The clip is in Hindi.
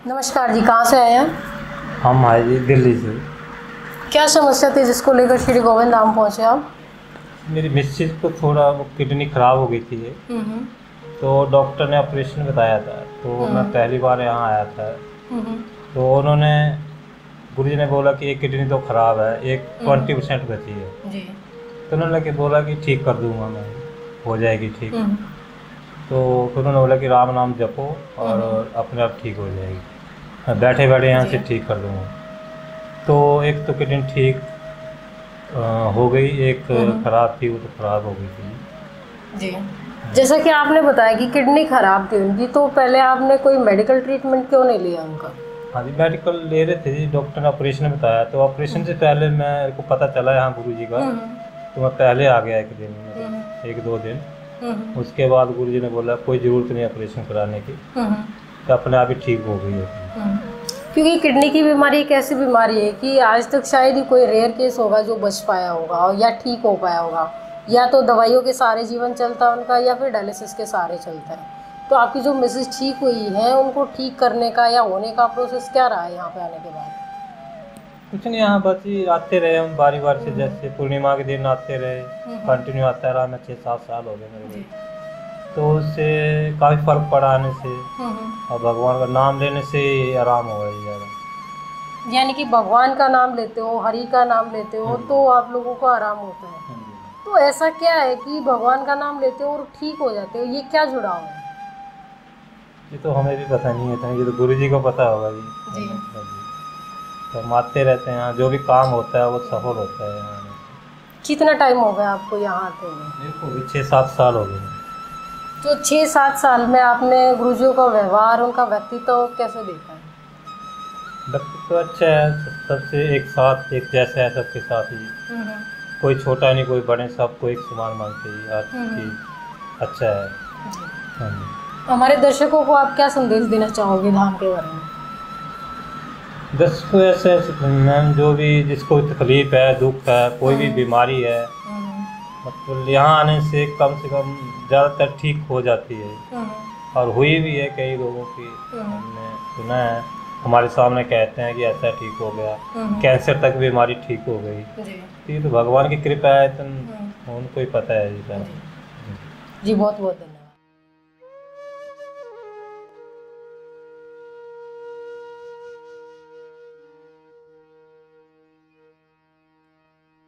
नमस्कार जी, कहाँ से आए हैं? हम आए जी दिल्ली से। क्या समस्या थी जिसको लेकर श्री गोविंद धाम पहुँचे आप? मेरी मिसेज को थोड़ा वो किडनी ख़राब हो गई थी तो डॉक्टर ने ऑपरेशन बताया था। तो मैं पहली बार यहाँ आया था तो उन्होंने गुरुजी ने बोला कि एक किडनी तो ख़राब है, एक 20% बची है जी। तो उन्होंने बोला कि ठीक कर दूँगा मैं, हो जाएगी ठीक। तो फिर उन्होंने बोला कि राम नाम जपो और अपने आप ठीक हो जाएगी, मैं बैठे बैठे यहाँ से ठीक कर दूँगा। तो एक तो किडनी ठीक हो गई, एक ख़राब थी वो तो ख़राब हो गई थी जी। जैसा कि आपने बताया कि किडनी ख़राब थी उनकी, तो पहले आपने कोई मेडिकल ट्रीटमेंट क्यों नहीं लिया उनका? हाँ जी, मेडिकल ले रहे थे जी, डॉक्टर ने ऑपरेशन बताया। तो ऑपरेशन से पहले मेरे को पता चला यहाँ गुरुजी का, तो मैं पहले आ गया एक दिन, एक दो दिन। उसके बाद गुरुजी ने बोला कोई ज़रूरत नहीं ऑपरेशन कराने की, तो अपने आप ही ठीक हो गई है। क्योंकि किडनी की बीमारी एक ऐसी बीमारी है कि आज तक शायद ही कोई रेयर केस होगा जो बच पाया होगा या ठीक हो पाया होगा। या तो दवाइयों के सहारे जीवन चलता है उनका, या फिर डायलिसिस के सहारे चलता है। तो आपकी जो मिसेज ठीक हुई है, उनको ठीक करने का या होने का प्रोसेस क्या रहा है यहाँ पे आने के बाद? कुछ नहीं, यहाँ बस ही आते रहे हम बारी बारी से, जैसे पूर्णिमा के दिन आते रहे, कंटिन्यू आता रहा। मैं 6-7 साल हो गए मेरे को, तो उससे काफ़ी फ़र्क पड़ा आने से, और भगवान का नाम लेने से आराम हो गया ज़्यादा। यानी कि भगवान का नाम लेते हो, हरि का नाम लेते हो, तो आप लोगों को आराम होता है। तो ऐसा क्या है कि भगवान का नाम लेते हो और ठीक हो जाते हो, ये क्या जुड़ाव है? ये तो हमें भी पता नहीं है, ये तो गुरुजी को पता होगा जी। तो हम आते रहते हैं यहाँ, जो भी काम होता है वो सफल होता है यहाँ। कितना टाइम हो गया आपको यहाँ आते हुए? मेरे को भी 6-7 साल हो गए। तो 6-7 साल में आपने गुरुजियों का व्यवहार, उनका व्यक्तित्व कैसे देखा है? व्यक्तित्व तो अच्छा है, सबसे एक साथ एक जैसा है सबके साथ ही, कोई छोटा नहीं कोई बड़े, सबको एक समान मानते ही, हर चीज़ अच्छा है। हमारे दर्शकों को आप क्या संदेश देना चाहोगे धाम के बारे में? दर्शकों ऐसे मैम, जो भी जिसको तकलीफ है, दुख है, कोई भी बीमारी है, मतलब यहाँ आने से कम ज़्यादातर ठीक हो जाती है। और हुई भी है कई लोगों की, हमने सुना है, हमारे सामने कहते हैं कि ऐसा ठीक हो गया, कैंसर तक बीमारी ठीक हो गई। ये तो भगवान की कृपा है, तो उनको ही पता है जी। जी बहुत बहुत धन्यवाद।